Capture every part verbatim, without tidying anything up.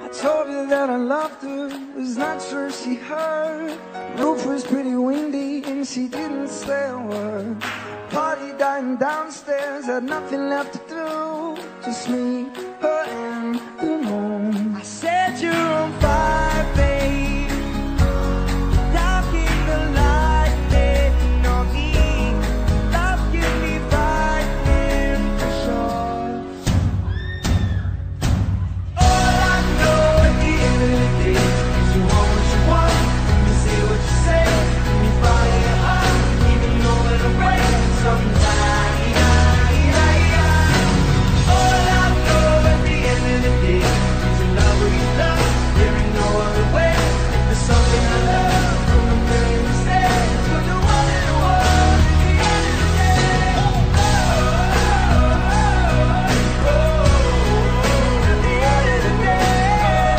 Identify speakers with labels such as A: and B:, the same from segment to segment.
A: I told her that I loved her, was not sure she heard. Roof was pretty windy and she didn't say a word. Party dying downstairs, had nothing left to do, just me, her and the moon. I said you're on fire, babe. Dark in the lightning on me. Love can be frightening for sure. All I know at the end of the day is you want what you want, you say what you say, and you follow your heart, even though it'll break sometime. All I know at the end of the day is you love what you love, there ain't no other way. If there's something I love from the million mistakes, you're the one in the world at the end of the day. Oh, oh, oh, oh, at the end of the day.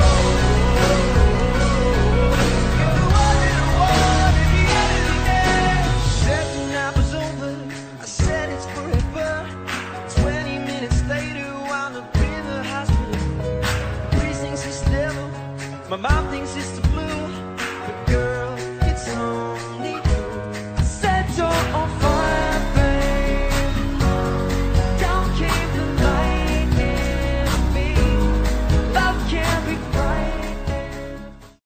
A: You're the one in the world at the end of the day. Said the night was over, I said it's forever. Twenty minutes later, wound up in the hospital. Breeze thinks it's devil, my mom thinks it's the